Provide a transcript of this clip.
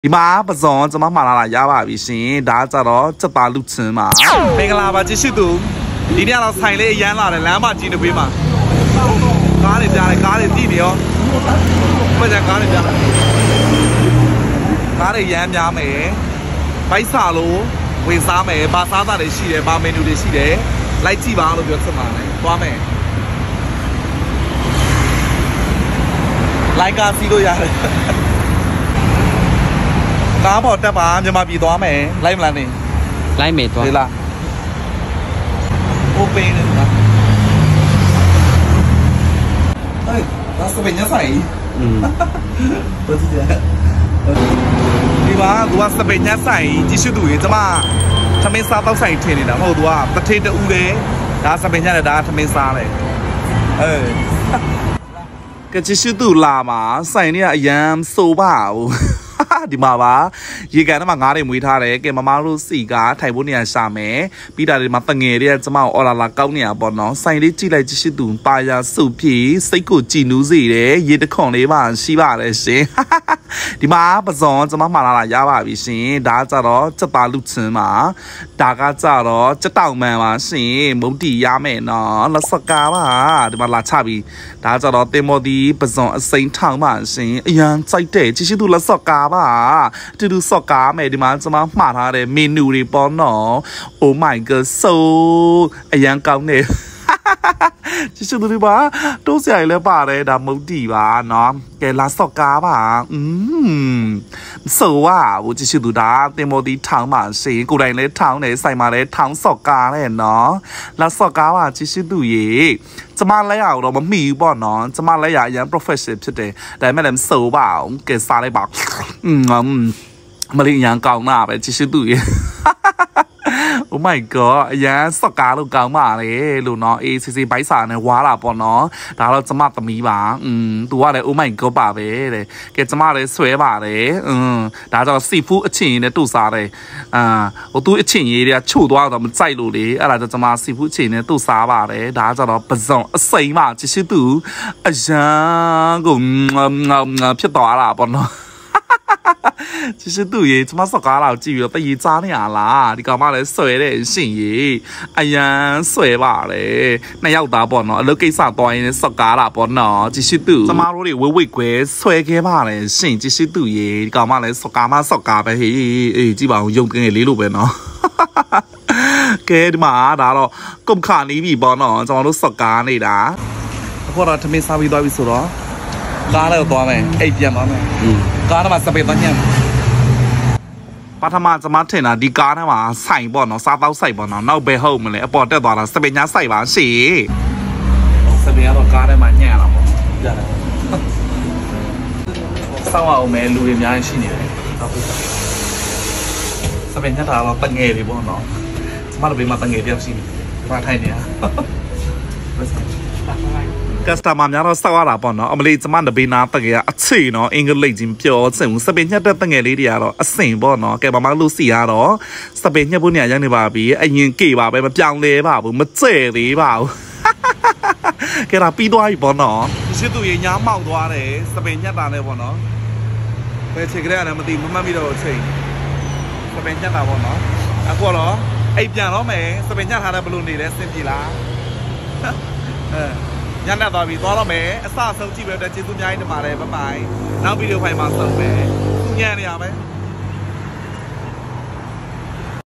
ဒီမှာပဇွန်ကျွန်မမှာလာရပါပြီရှင်ဒါကြတော့စက်သားလူချင်းမှာမင်္ဂလာပါကြည့်ရှုသူဒီနေ့တော့ဆိုင်လေးအရန်လာတယ်လမ်းမကြီးတစ်ပေးမှာကားတွေကြားတယ်ကားတွေတိနေရောဘယ်ကြကားတွေကြားကားတွေရမ်းများမယ်ဘိုက်စာလို့ဝေစားမယ်ဘာစားတာတွေရှိတယ်ဘာเมนูတွေရှိတယ်လိုက်ကြည့်ပါလို့ပြောစမှာလေသွားမယ်လိုက်ကားစီးလို့ရတယ်ကားပေါ်တက်ပါမြန်မာပြည်သွားမယ်လိုက်မလားနေလိုက်မယ်သွားလေလားโอเปนเลยนะเอ้ยเราสเปนยังใส่เปิดที่เดียวဒီမှာသူကစပင်ညက်ဆိုင်ကြည့်ရှုသူရေကျမသမင်းစားတော့ဆိုင်ထင်နေတာမဟုတ်သူကတထေးတူတယ်ဒါစပင်ညက်နဲ့ဒါသမင်းစားတယ်ကကြည့်ရှုသူလာမှာဆိုင်เนี่ยအရန်စိုးပါဘူးဒီမှာပါရေကန်ထဲမှာငါးတွေမွေးထားတယ်ကဲမမတို့စီကထိုင်ဖို့နေရာရှာမယ်ပြီးတာဒီမှာတငယ်တွေကကျမအော်လာကောက်နေရပေါ့နော်ဆိုင်လေးကြည့်လိုက်ကြည့်ရှုသူပါရစုပြေစိတ်ကိုကြည်နူးစေတယ်ရေတခွန်လေးပါရှိပါတယ်ရှင်ဒီမှာပဇွန်ကျမမှာလာရပါပြီရှင်ဒါကြတော့စက်သားလူချင်းမှာဒါကကြတော့စက်တောင်မှန်ပါရှင်မုတ်တီရမယ်နော်လက်စကားပါဒီမှာလာချပြီဒါကြတော့တင်မော်ဒီပဇွန်အစိမ်းထောင်ပါရှင်အရန်စိုက်တဲ့ကြည့်ရှုသူလက်စကားပါတူတူစော့ကားမယ်ဒီမှာကျွန်မမှားထားတဲ့เมนูတွေပေါ့နော် Oh my god so အရန်ကောင်းနေကြည့်ရှုသူတွေပါတိုးစရာလည်းပါတယ်ဒါမုတ်တီပါနော်ကဲလာစော့ကားပါဆိုว่าဘူးကြည့်ရှုသူဒါတင်မော်ဒီထောင်းပါရှင်ကိုယ်တိုင်လည်းထောင်းတယ်ဆိုင်မှာလည်းထောင်းစော့ကားတယ်နော်လာစော့ကားပါကြည့်ရှုသူရေကျမလည်းရတော့မမီဘူးပေါ့နော်ကျမလည်းရအရင် professional ဖြစ်တယ်ဒါပေမဲ့လည်းဆိုပါအောင်ကဲစားလိုက်ပါမလေးရန်ကောင်းတာပဲကြည့်ရှုသူရေOh my god အရန်စော့ကားလို့ကောင်းပါလေလို့နော်အေးစီစီဘိုက်စာနဲ့ဝါလာပေါ့နော်ဒါတော့ကျမသမီးပါသူကလည်း Oh my god ပါပဲတဲ့ကဲကျမလည်းဆွဲပါတယ်ဒါကြောင့်စီဖူးအချင်းနဲ့တူစားတယ်ဟိုသူအချင်းရေးတွေကချို့သွားတော့မကြိုက်လို့လေအဲ့ဒါကြောင့်ကျမစီဖူးအချင်းနဲ့တူစားပါတယ်ဒါကြောင့်တော့ပဇွန်အစိမ်းပါကြည့်ရှုသူအရန်ကိုဖြစ်သွားတာပေါ့နော်其实对耶，怎么说家老至于不宜渣呢啦？你干嘛来水嘞？信耶？哎呀，水吧嘞，那要打波喏，你几啥多人说家啦波喏？其实对，怎么罗里喂鬼水给嘛嘞？信，其实对耶，你干嘛来说家呗？诶，基本上用跟你路呗喏。嘅嘛，打咯，咁卡你咪波喏，怎么都说家你啦？我哋ทำไมสามี多วิสุ咯？家咧有多咩？ไอ้เดียม咩？ကားထဲမှာစပယ်တညံပထမကျွန်မထင်တာဒီကားထဲမှာဆိုင်ပေါ့နော်စားတော့ဆိုင်ပေါ့နော်နောက်ဘယ်ဟုတ်မလဲအပေါ်တက်သွားတာစပယ်ညာဆိုင်ပါရှေ့စပယ်ကတော့ကားထဲမှာညံ့လာပေါ့ရတယ်စောင်းအောင်မဲလူတွေအများကြီးရှိနေတယ်စပယ်ညာတော့တငယ်တွေပေါ့နော်ကျွန်မတို့ဘေးမှာတငယ်တယောက်ရှိနေတယ်ထိုင်နေတာကစတမာများတော့စောက်ရတာပေါ့နော်အမလေးကျမတပေးနာတကယ်အချေနော်အင်္ဂလိပ်ချင်းပြောစင်စပင်ညက်တဲ့တငယ်လေးတွေကတော့အစင်ပေါ့နော်ကဲမမလို့စီရတော့စပင်ညက်ဖို့နေရရောက်နေပါပြီအရင်ကေပါပဲမပြောင်းလဲပါဘူးမကျဲသေးပါဘူးကဲဒါပြီးသွားပြီပေါ့နော်ရှစ်သူရေညားမောက်သွားတယ်စပင်ညက်တာနဲ့ပေါ့နော်ဘယ်ချိန်ကလေးကလည်းမသိမမှတ်မိတော့ချိန်စပင်ညက်တာပေါ့နော်အခုတော့အိပ်ပြန်တော့မယ်စပင်ညက်ထားတဲ့ဘလူးနေလဲစင်ပြီလားညနေသွားပြီသွားတော့မယ်အစဆုံးကြည့်ပဲတဲ့ကျေးဇူးများကြီးတင်ပါတယ်ဘိုင်နောက်ဗီဒီယိုဖိုင်မှာဆုံးမယ်သူညံ့နေရပဲ